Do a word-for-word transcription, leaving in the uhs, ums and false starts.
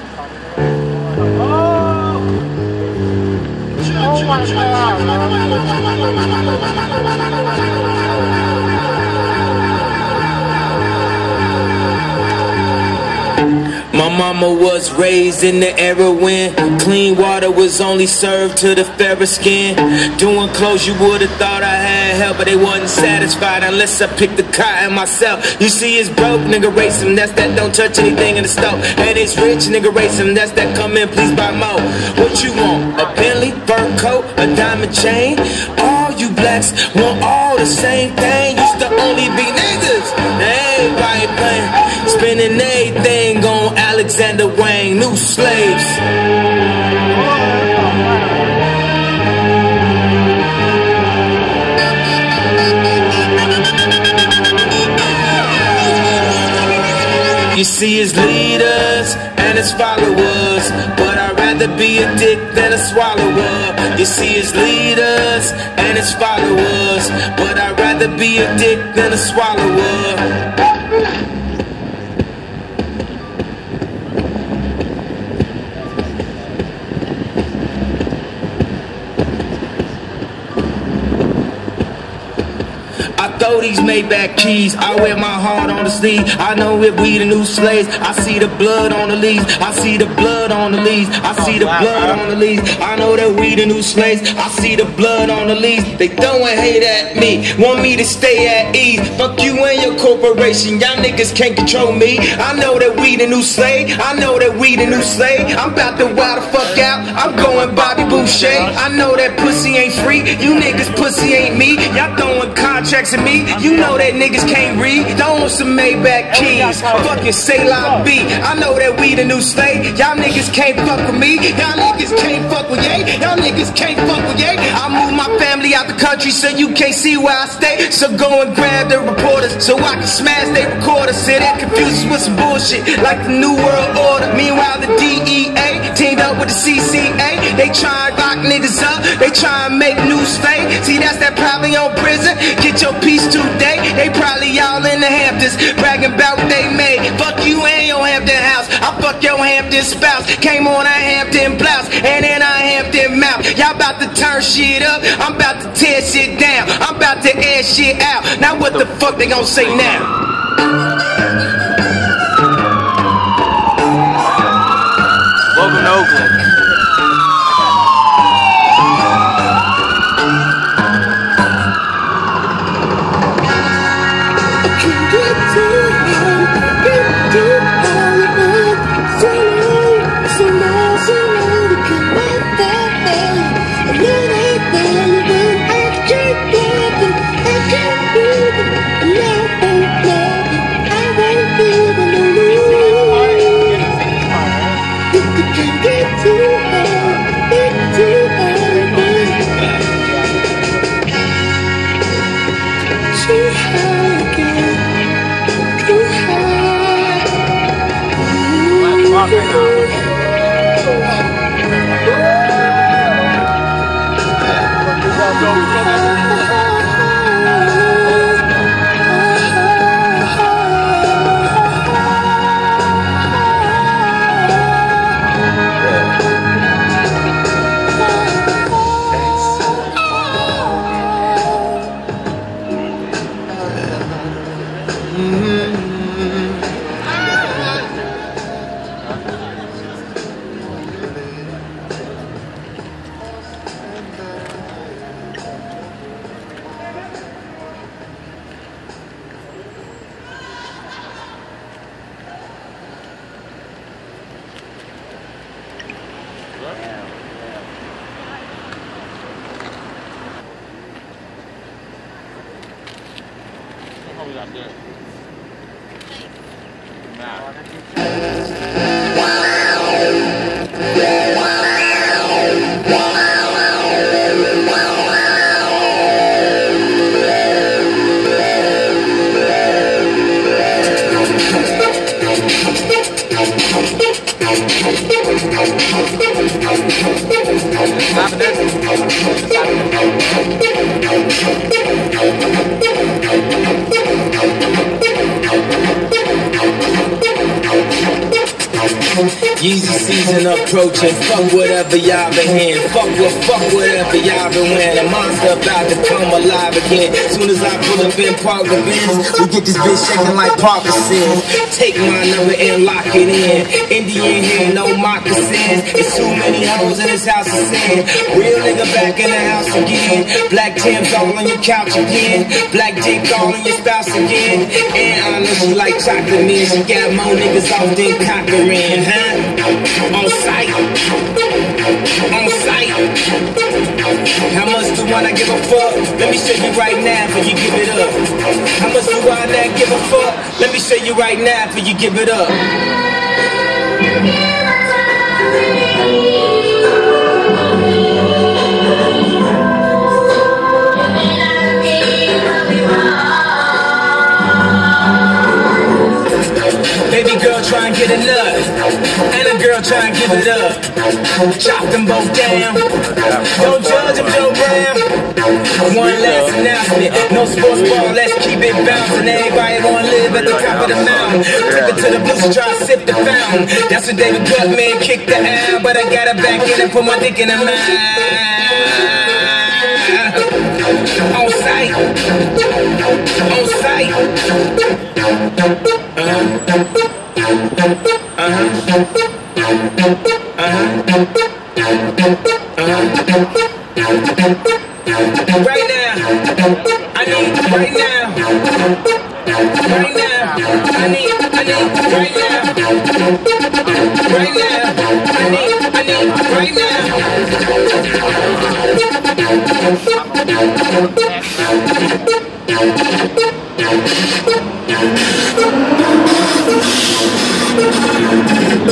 Oh my My mama was raised in the era when clean water was only served to the fairer skin. Doing clothes you would've thought I had help, but they wasn't satisfied unless I picked the cotton myself. You see it's broke, nigga racing, that's that don't touch anything in the stove. And it's rich, nigga racing, that's that come in, please buy more. What you want, a Bentley, fur coat, a diamond chain? All you blacks want all the same thing. Used to only be niggas, everybody playing, spending everything on Alexander Wang, new slaves. You see his leaders and his followers, but I'd rather be a dick than a swallower. You see his leaders and his followers, but I'd rather be a dick than a swallower. I throw these Maybach keys, I wear my heart on the sleeve. I know if we the new slaves, I see the blood on the leaves. I see the blood on the leaves. I see the blood on the leaves. I know that we the new slaves, I see the blood on the leaves. They throwing hate at me, want me to stay at ease. Fuck you and your corporation, y'all niggas can't control me. I know that we the new slave, I know that we the new slave. I'm about to wild the fuck out, I'm going Bobby Boucher. I know that pussy ain't free, you niggas pussy ain't me. Y'all throwing contracts at me, you know that niggas can't read. Don't want some Maybach keys, fucking say la B. I know that we the new slave, y'all niggas can't fuck with me. Y'all niggas can't fuck with yay, y'all niggas can't fuck with yay. I move my family out the country so you can't see where I stay. So go and grab the reporters so I can smash they recorders. Sit and confuse us with some bullshit like the New World Order. Meanwhile the D E A teamed up with the C C A. They try and lock niggas up, they try and make new state. See that's that probably on prison, get your piece today. They probably all in the Hamptons bragging about what they made. Fuck you and your Hampton house, I fuck your Hampton spouse. Came on a Hampton blouse and then a Hampton mouth. Y'all about to turn shit up, I'm about to tear shit down, I'm about to air shit out. Now what the fuck they gon' say now? Welcome to Oakland. Yeezy season approaching. Fuck whatever y'all been hearing. Fuck what, fuck whatever y'all been wearing. A monster about to come alive again. Soon as I pull up in Parker Benz, we get this bitch shaking like Parkinson's. Take my number and lock it in. Indian hair, no moccasins. It's too many hoes in this house of sin. Real nigga back in the house again. Black Tim's all on your couch again. Black dick all on your spouse again. And I know she like chocolate men. She got more niggas off than Cochran, huh? On sight. On sight. How much do I not give a fuck? Let me show you right now before you give it up. How much do I not give a fuck? Let me show you right now before you give it up. Baby girl try and get a nut, and a girl try and give it up. Chop them both down. Don't judge them, Joe Brown. One last announcement, no sports ball, let's keep it bouncing. Everybody wanna live at the top of the mountain. Take it to the blues and try to sip the fountain. That's when David Gutman kicked the out, but I got her back in and put my dick in her mouth. On sight, on sight. Uh-huh. Uh-huh. Uh-huh. Uh-huh. Right now, I need right now. Right now, I need, I need right now. Right now, I need, I need right now.